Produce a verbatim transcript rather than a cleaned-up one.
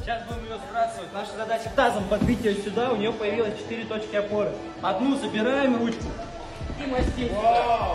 Сейчас будем ее сбрасывать. Наша задача тазом подбить ее сюда, у нее появилось четыре точки опоры. Одну забираем ручку и мастим.